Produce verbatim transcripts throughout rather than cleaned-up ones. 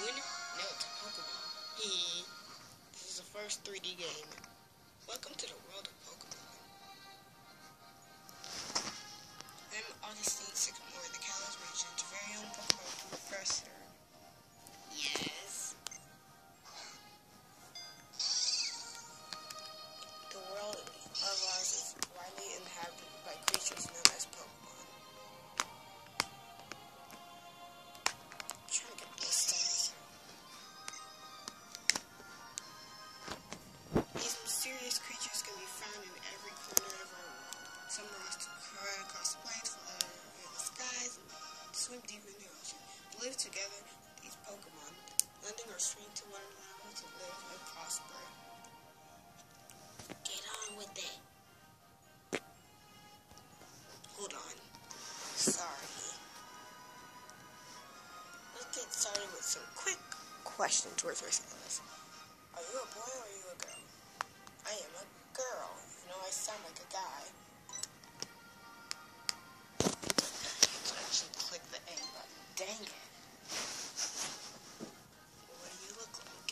Moon? No, it's a Pokemon. Hee. This is the first three D game. Welcome to the world of Pokemon. I'm Augustine Sycamore, the Kalos region's very own Pokemon professor. Yes. The world of ours is widely inhabited by creatures known as Pokemon. I'm trying to get this stars. These mysterious creatures can be found in every corner of our world. Some run across the plains, fly in the skies, and swim deep in the ocean. They live together, these Pokemon, lending our strength to one another to live and prosper. Get on with it. Hold on. Sorry. Let's get started with some quick questions worth our syllabus. Are you a boy or are you a girl? I am a girl, even though I sound like a guy. So I should click the A button. Dang it. What do you look like?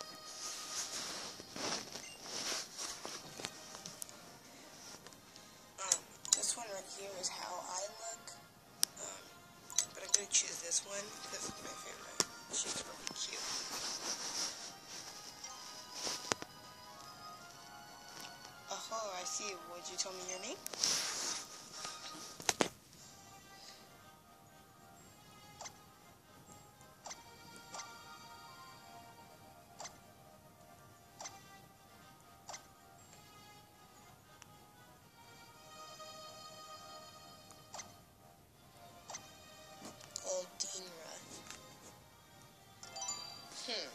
Um, this one right here is how I look. Um, but I'm gonna choose this one because it's my favorite. She's really cute. Oh, I see. Would you tell me your name? Goldinra. Hmm.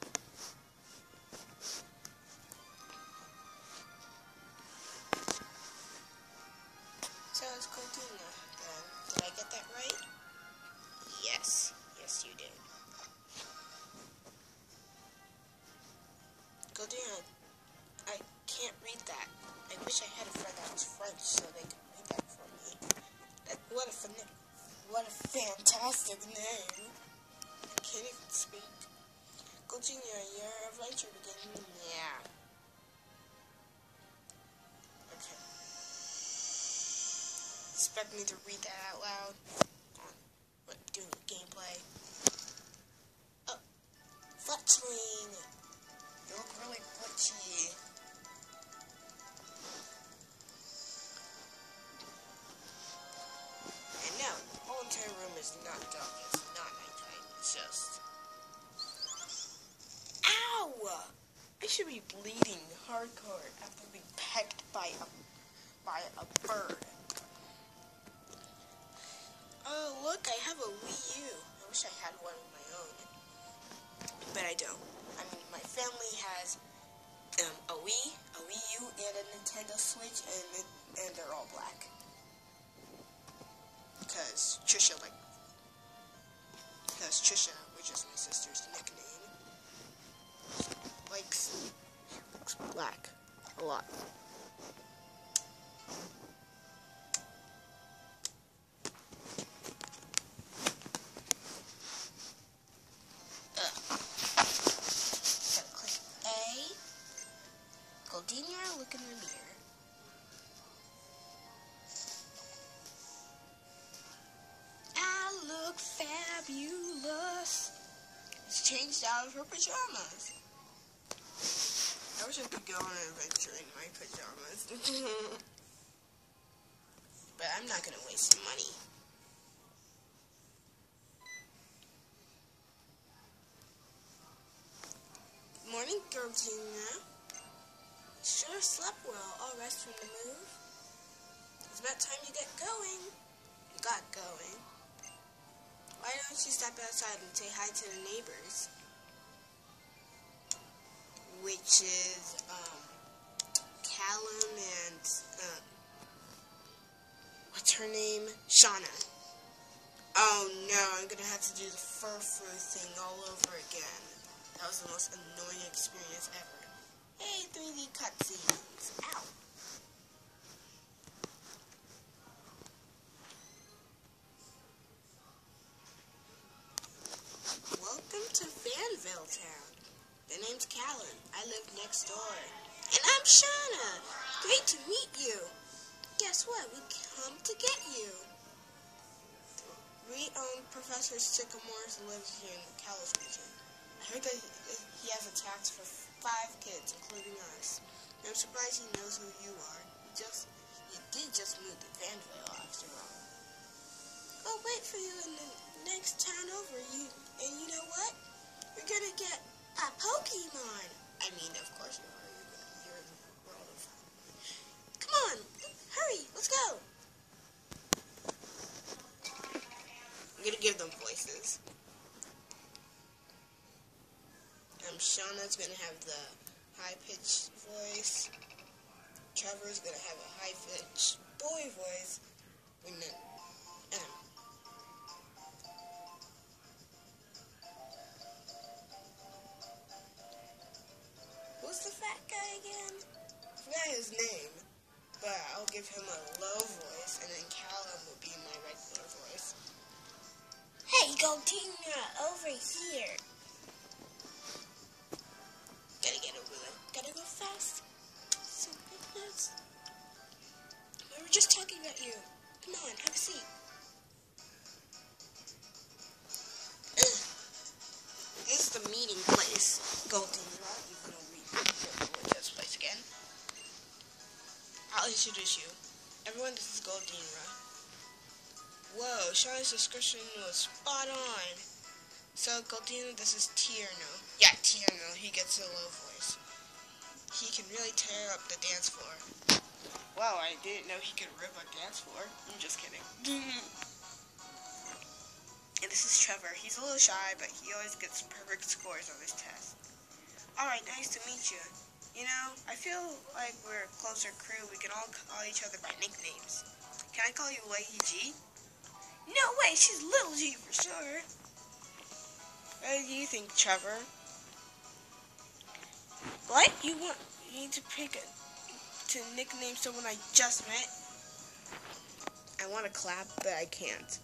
So it's Goldinra, then. Did I get that right? Yes. Yes, you did. Goldinra, I can't read that. I wish I had a friend that was French so they could read that for me. That, what a fin- what a fantastic name. I can't even speak. Goldinra, your adventure begins. Yeah. Okay. Expect me to read that out loud? What, doing gameplay? Oh, Fletchling! You look really glitchy. And no, the whole entire room is not dark. It's not nighttime. It's just... Ow! I should be bleeding hardcore after being pecked by a, by a bird. Oh, look, I have a Wii U. I wish I had one of my own. But I don't. I mean, my family has um, a Wii, a Wii U, and a Nintendo Switch, and and they're all black. Because Trisha, like... Because Trisha, which is my sister's nickname, likes, likes black a lot. Goldinra, look in the mirror. I look fabulous. It's changed out of her pajamas. I wish I could go on an adventure in my pajamas. But I'm not gonna waste money. Good morning, Goldinra. Sure slept well. All rest from the move. It's about time you get going. You got going. Why don't you step outside and say hi to the neighbors? Which is, um, Callum and, um, what's her name? Shauna. Oh no, I'm gonna have to do the fur-fur thing all over again. That was the most annoying experience ever. Hey, three D cutscenes. Ow. Welcome to Fair My name's Callan. I live next door. And I'm Shauna. Great to meet you. Guess what? We come to get you. We own Professor Sycamore lives here in the Kalos region. I heard that he has attacks for five kids, including us. I'm surprised he knows who you are. You just, you did just move to Vanderbilt after all. I'll wait for you in the next town over. You and you know what? You're gonna get a Pokemon. I mean, of course you are. You're, gonna, you're in the world of. Come on, hurry, let's go. I'm gonna give them voices. Um, Shauna's gonna have the high-pitched voice. Trevor's gonna have a high-pitched boy voice. And then, um, who's the fat guy again? I forgot his name, but I'll give him a low voice, and then Callum will be my regular voice. Hey, Goldina, over here. Gotta get over there. Gotta go fast. So fast. We were just talking about you. Come on, have a seat. Ugh. This is the meeting place. Goldina, you can read this place again. I'll introduce you. Everyone, this is Goldina. Whoa, Shauna's description was spot on. So, Goldina, this is Tierno. Yeah, Tierno, he gets a low voice. He can really tear up the dance floor. Wow, I didn't know he could rip a dance floor. I'm just kidding. And this is Trevor. He's a little shy, but he always gets perfect scores on his test. Alright, nice to meet you. You know, I feel like we're a closer crew. We can all call each other by nicknames. Can I call you Lady G? No way, she's Little G for sure. What do you think, Trevor? What? You want you need to pick a to nickname someone I just met? I want to clap, but I can't.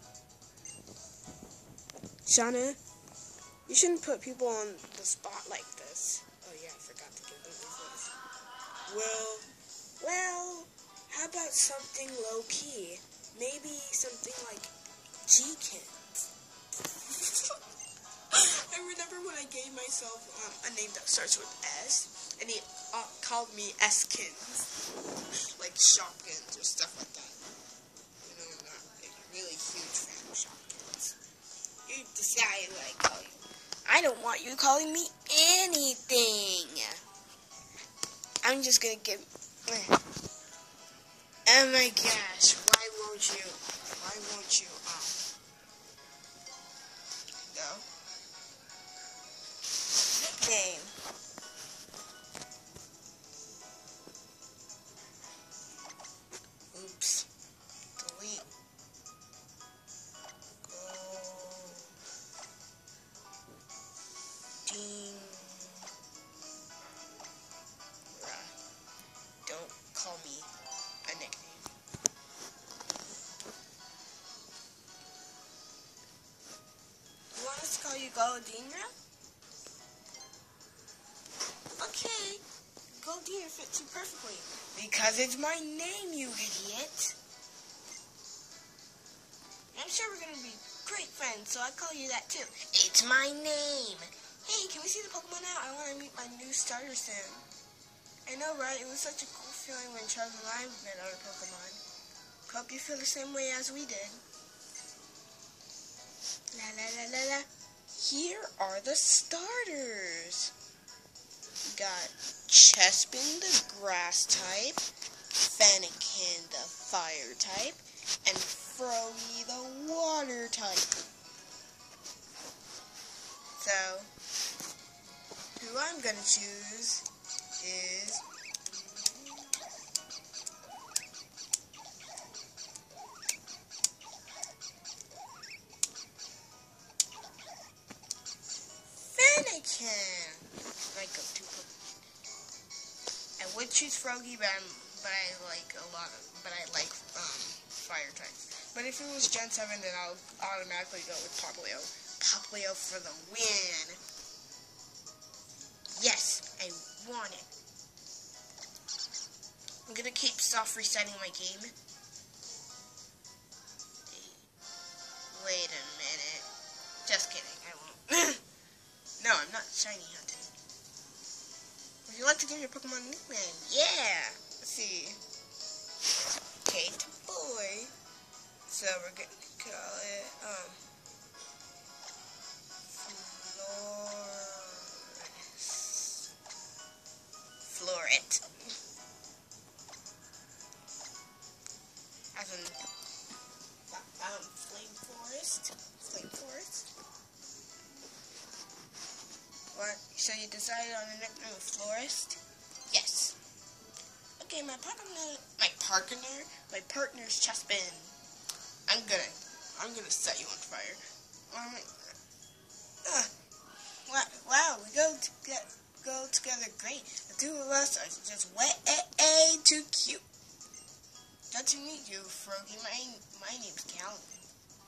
Shauna, you shouldn't put people on the spot like this. Oh yeah, I forgot to give them this. Well, well, how about something low key? Maybe something like G-Kins. I remember when I gave myself um, a name that starts with S, and he uh, called me S-Kins, like Shopkins or stuff like that. You know, I'm not a really huge fan of Shopkins. You decide what I call you. I don't want you calling me anything. I'm just gonna give. Oh my gosh! Why won't you? Why won't you? Um. Go. Nickname. Oops. Delete. Go. Ding. Don't call me a nickname. You want us to call you Goldina? Okay. Goldina fits you perfectly. Because it's my name, you idiot. I'm sure we're going to be great friends, so I call you that too. It's my name. Hey, can we see the Pokemon now? I want to meet my new starter soon. I know, right? It was such a cool feeling when Charles and I met our Pokemon. Hope you feel the same way as we did. La la la la la. Here are the starters. We got Chespin, the grass type, Fennekin, the fire type, and Froakie, the water type. So, who I'm gonna choose is Fennekin. I go to I would choose Froakie, but I'm, but I like a lot of, but I like um fire types. But if it was Gen seven, then I'll automatically go with Popplio. Popplio for the win. Yeah. on it. I'm gonna keep soft resetting my game. Wait a minute. Just kidding, I won't. No, I'm not shiny hunting. Would you like to give your Pokemon a nickname? Yeah! Let's see. Kate Boy. So we're gonna call it, um, Floret. As in, um, Flame Forest. Flame Forest. What? So you decided on a nickname of Florist? Yes. Okay, my partner, my partner, my partner's Chespin. I'm gonna, I'm gonna set you on fire. Um, uh, wow, we go to get, go together great. The two of us are just way too cute. Glad to meet you, Froggy. My my name's Calvin.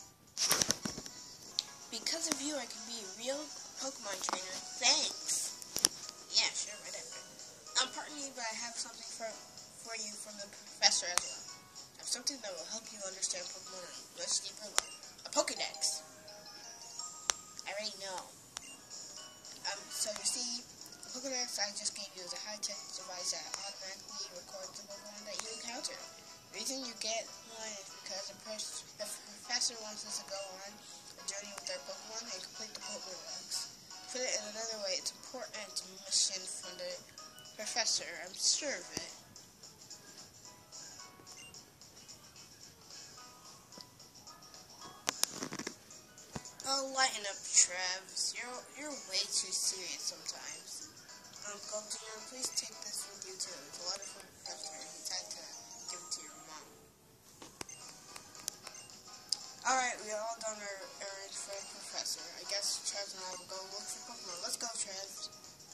Because of you, I can be a real Pokemon trainer. Thanks. Yeah, sure, whatever. I'm partnering you, but I have something for for you from the professor as well. I have something that will help you understand Pokemon on a much deeper level. A Pokedex. I already know. Um, so you see, the Pokedex I just gave you is a high-tech device that automatically records the Pokemon that you encounter. The reason you get one is because the, the professor wants us to go on a journey with their Pokemon and complete the Pokedex. To put it in another way, it's important mission from the professor. I'm sure of it. Oh, lighten up, Trevs. You're you're way too serious sometimes. Um, Goldina, please take this with you too. It's a letter from the professor, and he's had to give it to your mom. Alright, we all done our errands for the professor. I guess Trevs and I will go look for Pokemon. Let's go, Trevs.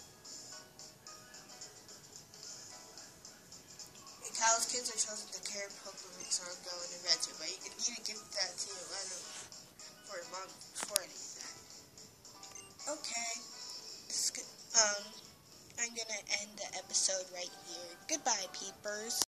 The Kyle's kids are chosen to carry Pokemon so I'll go and adventure, but you can need to give that to your letter for your mom before I need that. Okay. Um, I'm gonna end the episode right here. Goodbye, peepers.